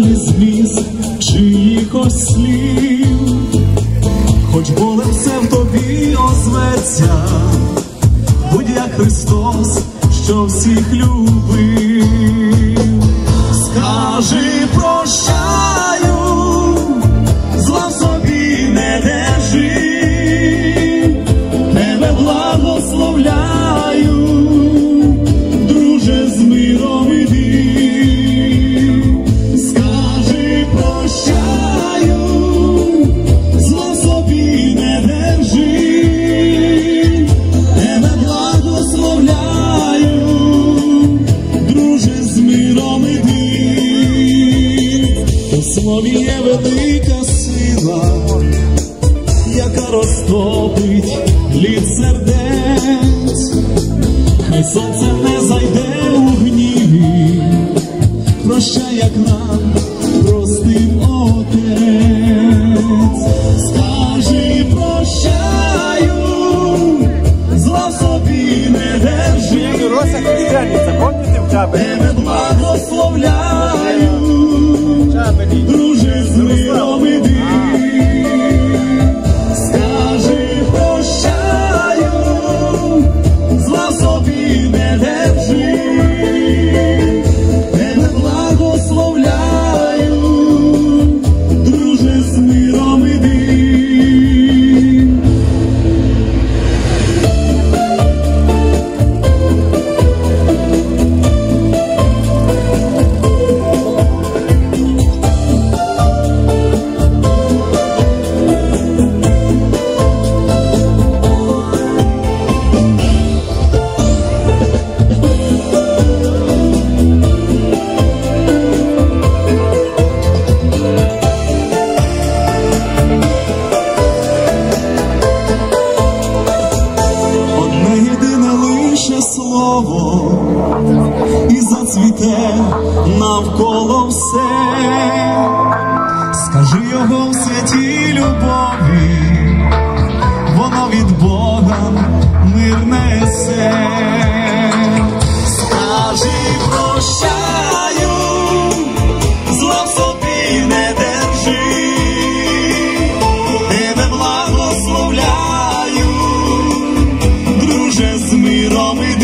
печальний зміст чиїхось слів, хоч болем все в тобі озветься, будь як Христос, що всіх любив. Скажи прощаю, зла в собі не держи, тебе благословляю, друже, з миром іди. Скажи прощаю, зла в собі не держи, тебе благословляю, друже, з миром іди. У слові є велика сила, яка розтопить лід сердець. Хай сонце не зайде у гніві, прощай, як нам простив Отець. Скажи прощаю, зла в собі не держи, тебе благословляю, друже, з миром іди. Скажи прощаю, зла в собі не держи, тебе благословляю, друже, з миром іди. Слово і зацвіте навколо все. Скажи його в святій любові, воно від Бога мир несе. Скажи прощаю, зла в собі не держи, тебе благословляю, друже, з миром іди.